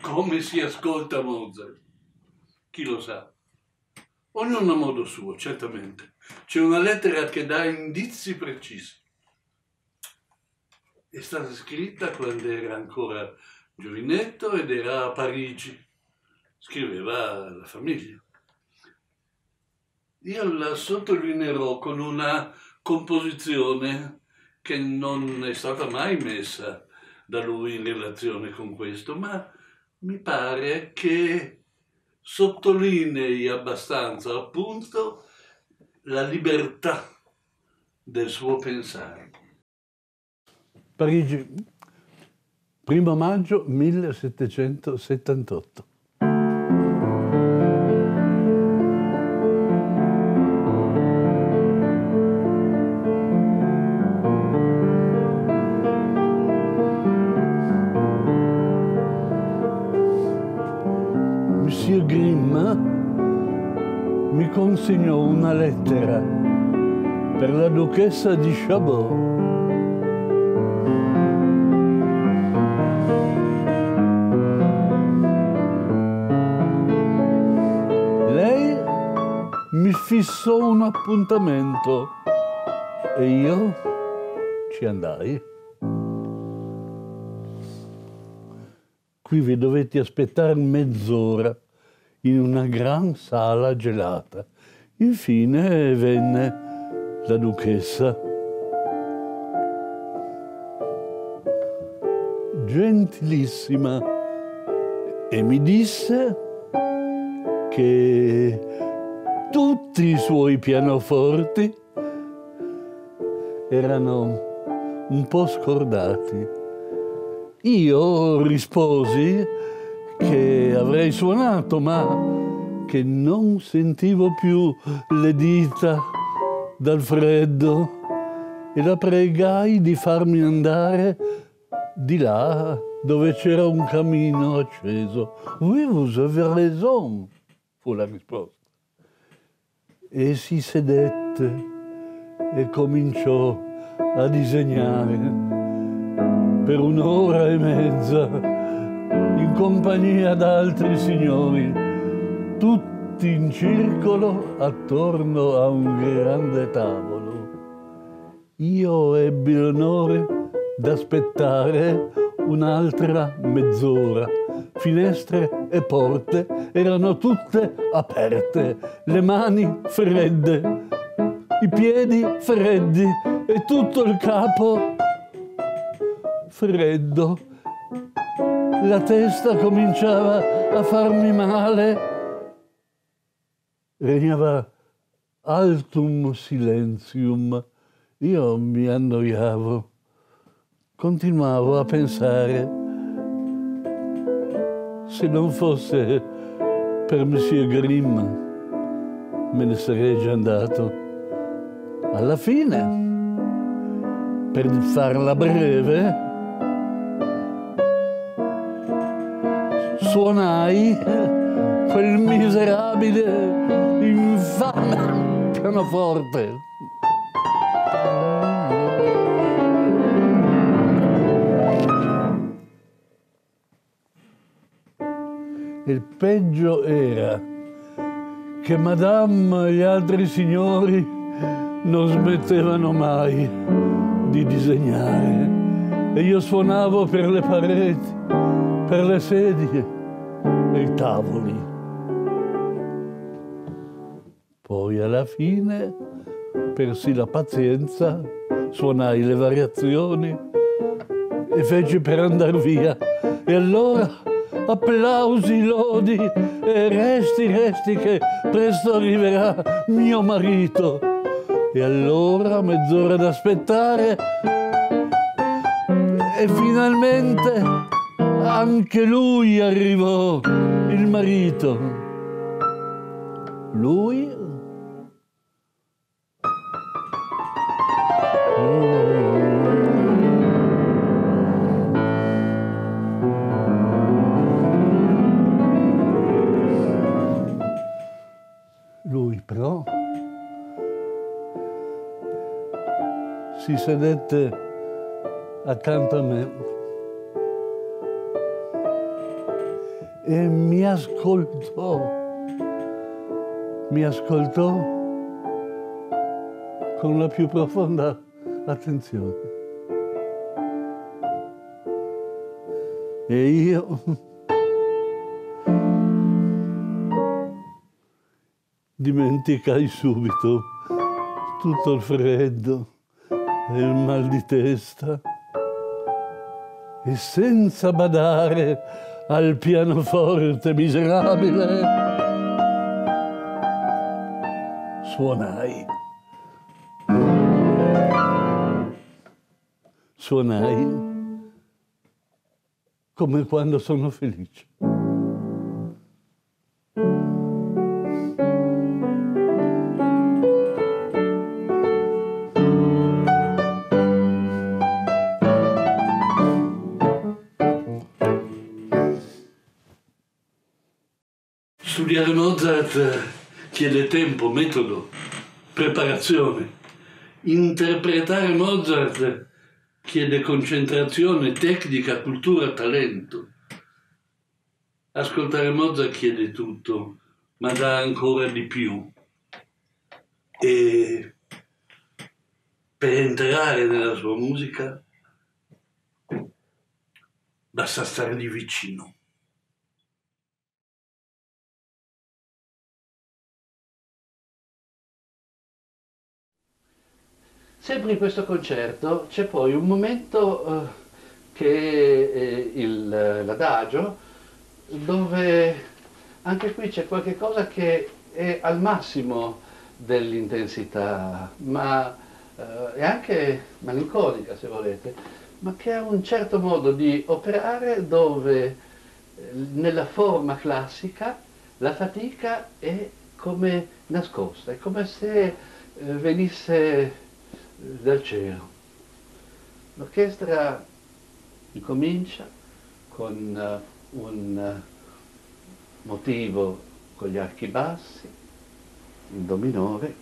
come si ascolta Mozart. Chi lo sa? Ognuno a modo suo, certamente. C'è una lettera che dà indizi precisi. È stata scritta quando era ancora giovinetto ed era a Parigi. Scriveva alla famiglia. Io la sottolineerò con una composizione che non è stata mai messa da lui in relazione con questo, ma mi pare che sottolinei abbastanza appunto la libertà del suo pensare. Parigi, 1 maggio 1778. Monsieur Grimm mi consegnò una lettera per la duchessa di Chabot. Lei mi fissò un appuntamento e io ci andai. Qui vi dovetti aspettare mezz'ora in una gran sala gelata. Infine venne la duchessa. Gentilissima, e mi disse che tutti i suoi pianoforti erano un po' scordati. Io risposi che avrei suonato, ma che non sentivo più le dita dal freddo e la pregai di farmi andare di là dove c'era un camino acceso. Oui, vous avez raison, fu la risposta. E si sedette e cominciò a disegnare per 1 ora e mezza in compagnia d'altri signori, tutti in circolo attorno a un grande tavolo. Io ebbi l'onore d'aspettare un'altra mezz'ora. Finestre e porte erano tutte aperte, le mani fredde, i piedi freddi e tutto il capo freddo. La testa cominciava a farmi male. Regnava altum silentium. Io mi annoiavo. Continuavo a pensare, se non fosse per Monsieur Grimm, me ne sarei già andato. Alla fine, per farla breve, suonai quel miserabile, infame pianoforte. Il peggio era che Madame e gli altri signori non smettevano mai di disegnare e io suonavo per le pareti, per le sedie e i tavoli. Poi alla fine persi la pazienza, suonai le variazioni e feci per andar via. E allora applausi, lodi e resti che presto arriverà mio marito. E allora mezz'ora da aspettare e finalmente anche lui arrivò, il marito. Lui però si sedette accanto a me e mi ascoltò con la più profonda attenzione. E io dimenticai subito tutto il freddo e il mal di testa e senza badare al pianoforte miserabile suonai come quando sono felice. Studiare Mozart chiede tempo, metodo, preparazione. Interpretare Mozart chiede concentrazione, tecnica, cultura, talento. Ascoltare Mozart chiede tutto, ma dà ancora di più. E per entrare nella sua musica basta stargli vicino. Sempre in questo concerto c'è poi un momento che è l'adagio, dove anche qui c'è qualche cosa che è al massimo dell'intensità, ma è anche malinconica se volete, ma che ha un certo modo di operare dove nella forma classica la fatica è come nascosta, è come se venisse dal cielo. L'orchestra incomincia con un motivo con gli archi bassi, in do minore,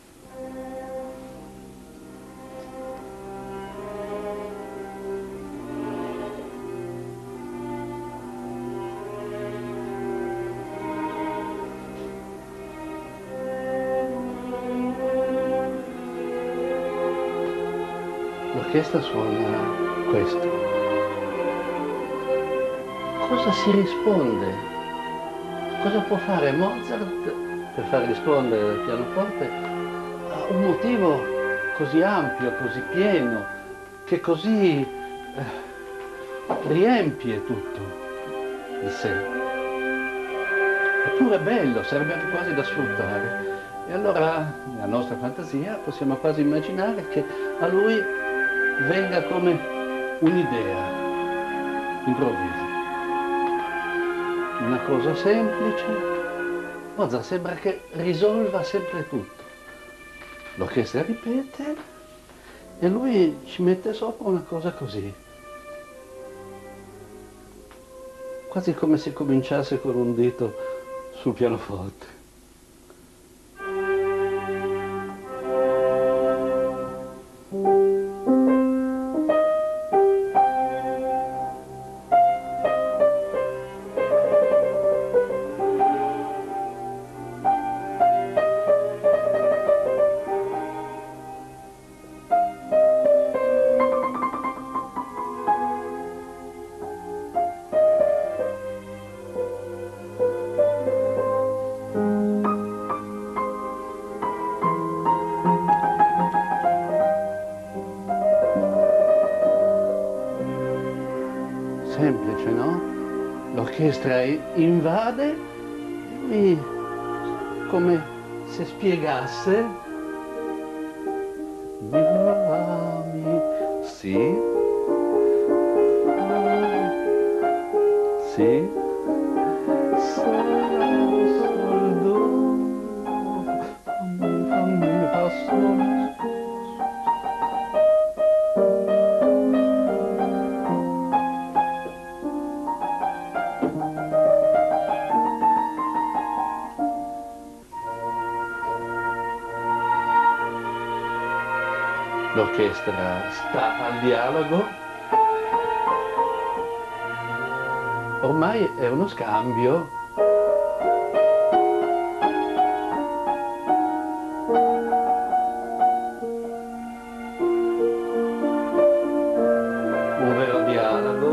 l'orchestra suona questo. Cosa si risponde? Cosa può fare Mozart per far rispondere il pianoforte a un motivo così ampio, così pieno, che così riempie tutto di sé? Eppure è bello, sarebbe anche quasi da sfruttare. E allora, nella nostra fantasia, possiamo quasi immaginare che a lui venga come un'idea improvvisa. Una cosa semplice, Mozart sembra che risolva sempre tutto. L'orchestra ripete e lui ci mette sopra una cosa così. Quasi come se cominciasse con un dito sul pianoforte. Semplice, no? L'orchestra invade e lui, come se spiegasse, sì, sì, sol, do, fammi, fa, sol. L'orchestra sta al dialogo, ormai è uno scambio un vero dialogo.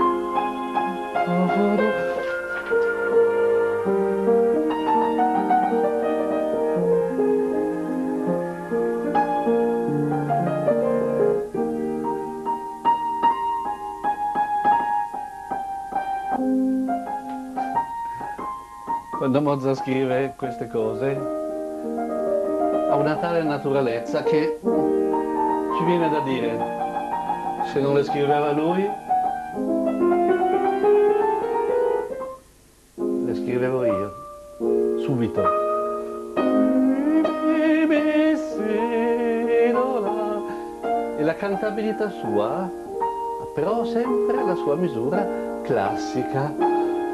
Quando Mozart scrive queste cose ha una tale naturalezza che ci viene da dire, se non le scriveva lui, le scrivevo io, subito. E la cantabilità sua ha però sempre la sua misura classica.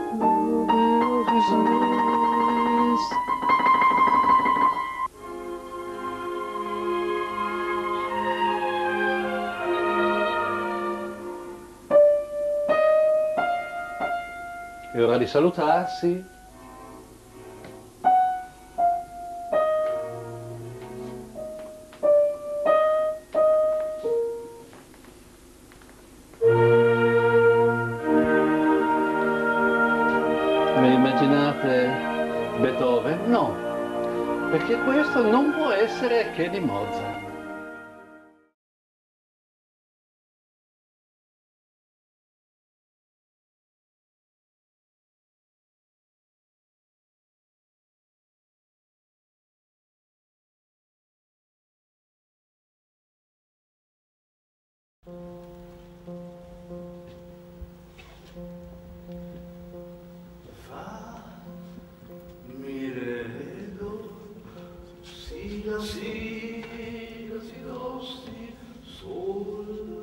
È ora di salutarsi. Mi immaginate Beethoven? No, perché questo non può essere che di Mozart. Mi vedo, si, la, si, do, si, sol.